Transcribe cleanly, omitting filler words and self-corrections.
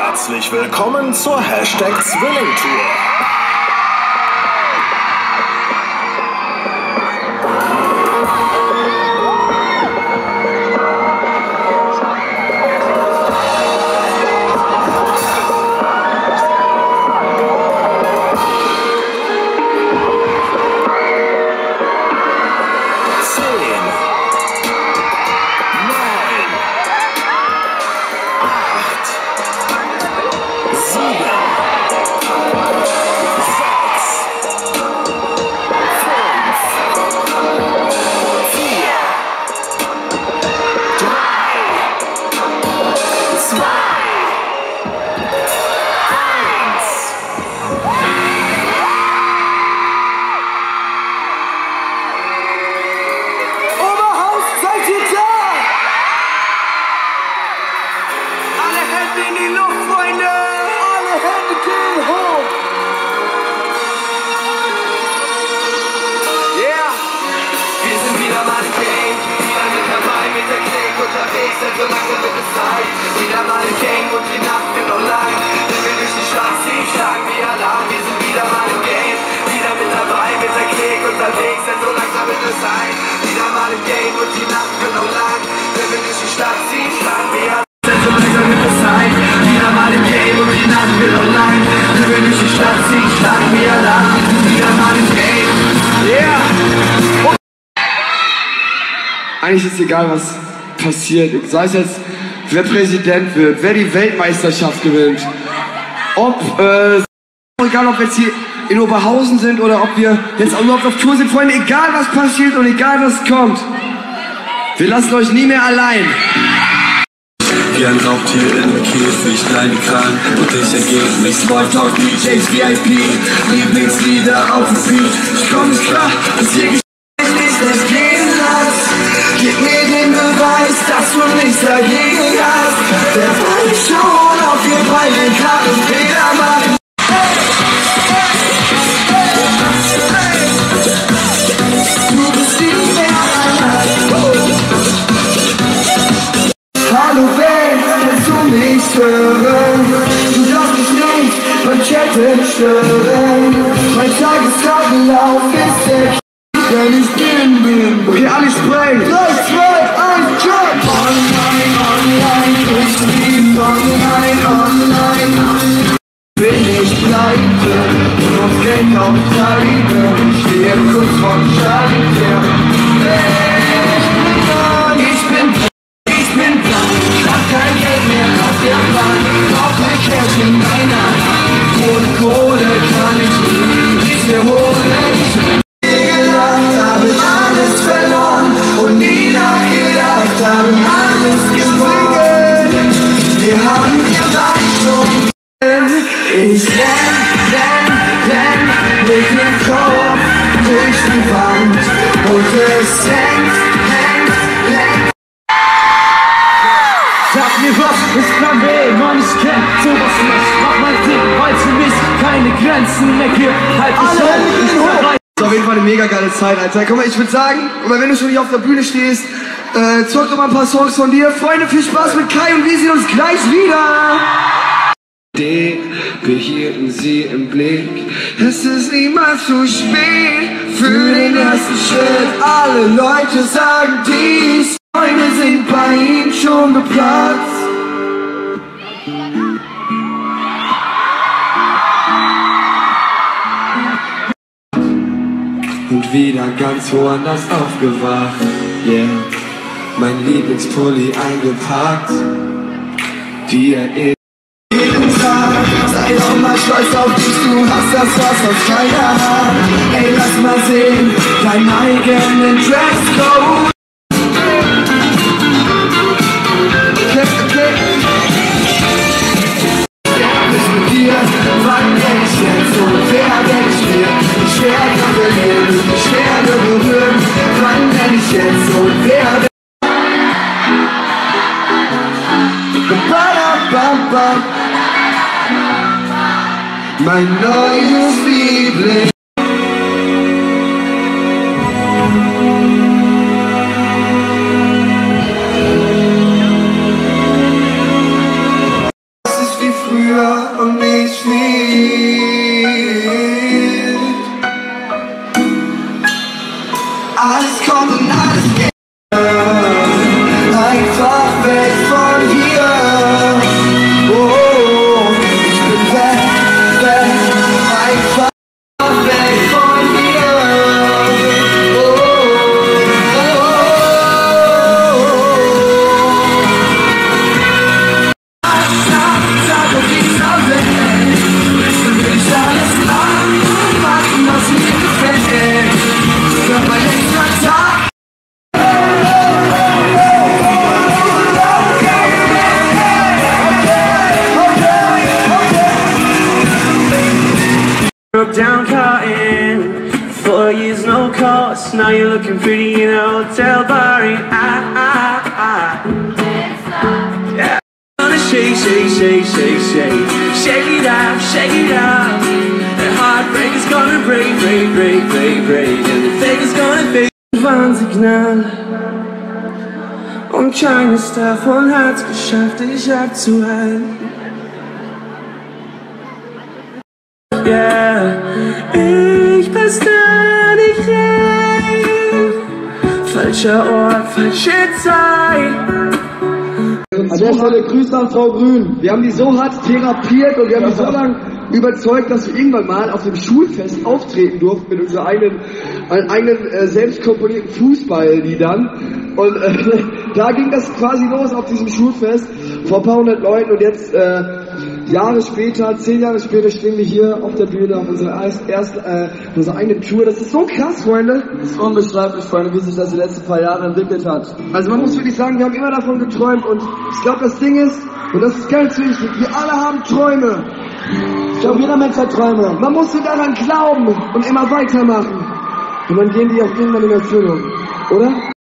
Herzlich willkommen zur #Zwilling-Tour. So langsam wird es Zeit, wieder mal im Game und die Nacht wird noch lang. Wenn wir durch die Stadt ziehen, schlagen wir Alarm. Wir sind wieder mal im Game, wieder mit dabei, mit der Klick unterwegs. Denn so langsam wird es Zeit, wieder mal im Game und die Nacht wird noch lang. Wenn wir durch die Stadt ziehen, schlagen wir Alarm. Denn so langsam wird es Zeit, wieder mal im Game und die Nacht wird noch lang. Wenn wir durch die Stadt ziehen, schlagen wir Alarm. Wieder mal im Game, yeah! Eigentlich ist egal, was passiert. Sei es jetzt, wer Präsident wird, wer die Weltmeisterschaft gewinnt. Egal ob wir jetzt hier in Oberhausen sind oder ob wir jetzt überhaupt auf Tour sind, Freunde, egal was passiert und egal was kommt. Wir lassen euch nie mehr allein. Wie ein Raubtier in Käfig, kleine Krallen und ich entgegen mich. Smalltalk, DJs, VIP, Lieblingslieder auf dem Beat. Ich komm nicht klar, dass hier nicht gehen lass. Gib mir den Beweis, dass du nichts dagegen hast. Wer weiß schon, ob wir beide klaren Fehler machen. Du bist nicht mehr allein. Hallo Welt, kannst du mich hören? Du darfst mich nicht beim Chatten stören. Mein Tagesablauf ist der denn ich bin. Okay, alle sprechen. 3, 2, 1, jump! Online, online, ich bin online. Bin ich pleite, muss Geld auftreiben. Ich stehe kurz vorm Scheitern. Ich bin blank, ich hab kein Geld mehr auf der Bank. Brauch ne Cash in meiner Hand. Ohne Kohle kann ich nichts mehr holen. Ich bin gelacht, habe alles verloren und nie nachgedacht, habe alles gewonnen. Wir haben Reichtum. Ich renn mit dem Kopf durch die Wand und es hängt. Sag mir was, ist Plan B, Mann, ich kenn sowas nicht. Mach mein Ding, weil für mich keine Grenzen mehr gibt. Halt mich auf, ich bereit. Das ist auf jeden Fall eine mega geile Zeit, Alter. Guck mal, ich würde sagen, wenn du schon hier auf der Bühne stehst, zock doch mal ein paar Songs von dir. Freunde, viel Spaß mit Kai und wir sehen uns gleich wieder. Behielten sie im Blick. Es ist niemals zu spät für den ersten Schritt. Alle Leute sagen dies, Freunde sind bei ihm schon geplatzt. Und wieder ganz woanders aufgewacht. Yeah, mein Lieblingspulli eingepackt. Die Erinnerung. Sei doch mal stolz auf dich, du hast das, was sonst keiner hat. Ey, lass mal sehen, deinen eigenen Dresscode. Wer ist mit dir? Wann werd ich jetzt und wer werd ich mir? Ich werde verlieren, ich werde berühren. Wann werd ich jetzt und wer werd mein neues Liebling. Es ist wie früher. broke down cotton. 4 years no cost, now you're looking pretty in a hotel bar. Yeah. Gonna shake, shake, shake, shake, shake, shake it up, shake it up. The heartbreak is gonna break, break, break, break, break, and the fake is gonna fade. Warnsignal. Und keine davon hat's geschafft, dich abzuhalten. Yeah, ich pass da nicht rein. Falscher Ort, falsche Zeit. An der Stelle Grüße an Frau Grün. Wir haben die so hart therapiert und wir haben die so lange überzeugt, dass wir irgendwann mal auf dem Schulfest auftreten durften mit unseren eigenen selbst komponierten Fußballliedern. Und da ging das quasi los auf diesem Schulfest vor ein paar hundert Leuten und jetzt Jahre später, 10 Jahre später stehen wir hier auf der Bühne auf unserer unserer eigenen Tour. Das ist so krass, Freunde. Das ist unbeschreiblich, Freunde, wie sich das die letzten paar Jahre entwickelt hat. Also man muss wirklich sagen, wir haben immer davon geträumt und ich glaube, das Ding ist, und das ist ganz wichtig, wir alle haben Träume. Ich glaube, jeder Mensch hat Träume. Man muss nur daran glauben und immer weitermachen. Und dann gehen die auch irgendwann in Erfüllung, oder?